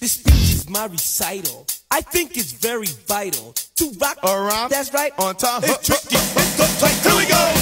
This speech is my recital. I think it's very vital to rock around. That's right. On time. It's tricky. It's so tight. Here we go.